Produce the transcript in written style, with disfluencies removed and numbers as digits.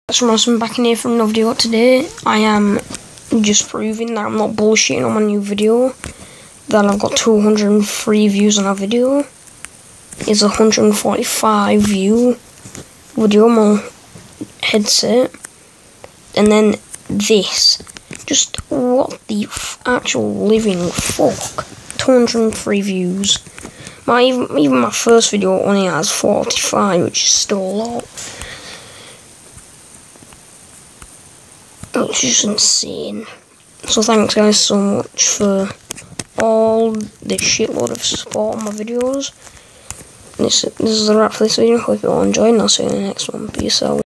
I'm back in here from another video. Today I am just proving that I'm not bullshitting on my new video, that I've got 203 views on a video. It's a 145 view video on my headset, and then this, just what the actual living fuck, 203 views. Even my first video only has 45, which is still a lot. It's just insane. So thanks guys so much for all the shitload of support on my videos. This is the wrap for this video. Hope you all enjoyed, and I'll see you in the next one. Peace out.